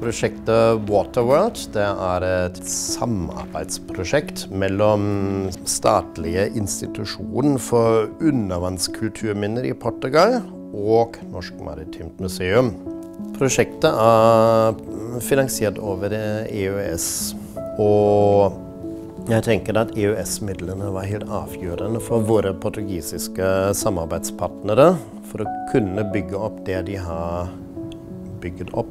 Prosjektet Waterworld det et samarbeidsprosjekt mellom statlige institusjoner for undervannskulturminner i Portugal og Norsk Maritimt Museum. Prosjektet finansiert over EØS, og jeg tenker at EØS-midlene var helt avgjørende for våre portugisiske samarbeidspartnere for å kunne bygge opp det de har bygget opp.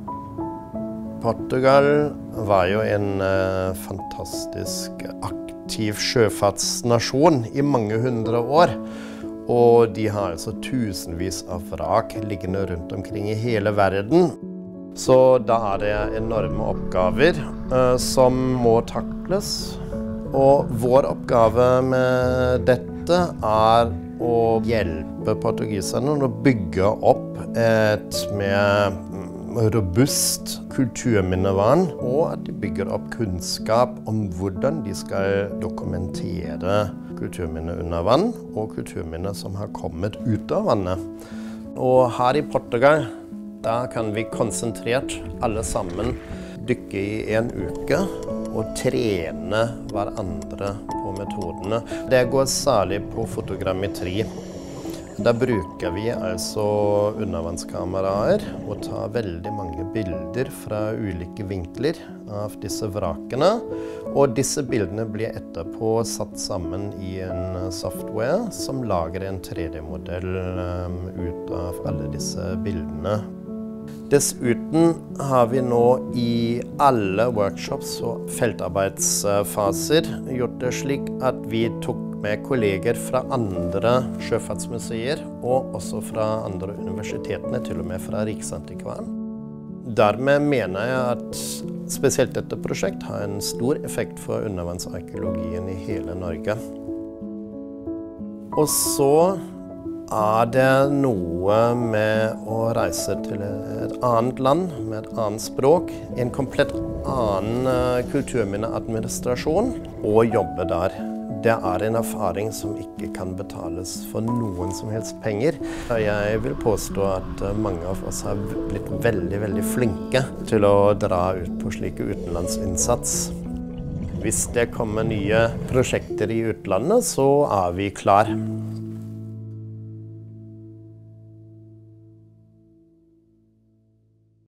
Portugal var jo en fantastisk aktiv sjøfartsnasjon i mange hundre år. Og de har altså tusenvis av vrak liggende rundt omkring i hele verden. Så da det enorme oppgaver som må takles. Og vår oppgave med dette å hjelpe portugiserne å bygge opp et mer robust kulturminnevern, og at de bygger opp kunnskap om hvordan de skal dokumentere kulturminner under vann, og kulturminner som har kommet ut av vannet. Og her i Portugal, da kan vi konsentrert alle sammen dykke i en uke og trene hverandre på metodene. Det går særlig på fotogrammetri. Da bruker vi altså undervannskameraer og tar veldig mange bilder fra ulike vinkler av disse vrakene. Og disse bildene blir etterpå satt sammen i en software som lager en 3D-modell ut av alle disse bildene. Dessuten har vi nå i alle workshops og feltarbeidsfaser gjort det slik at vi tok med kolleger fra andre sjøfartsmuseer og også fra andre universitetene, til og med fra Riksantikvaren. Dermed mener jeg at spesielt dette prosjektet har en stor effekt for undervannsarkeologien i hele Norge. Og så det noe med å reise til et annet land med et annet språk, en komplett annen kulturminneadministrasjon, og jobbe der. Det en erfaring som ikke kan betales for noen som helst penger. Jeg vil påstå at mange av oss har blitt veldig, veldig flinke til å dra ut på slike utenlandsinnsats. Hvis det kommer nye prosjekter i utlandet, så vi klar.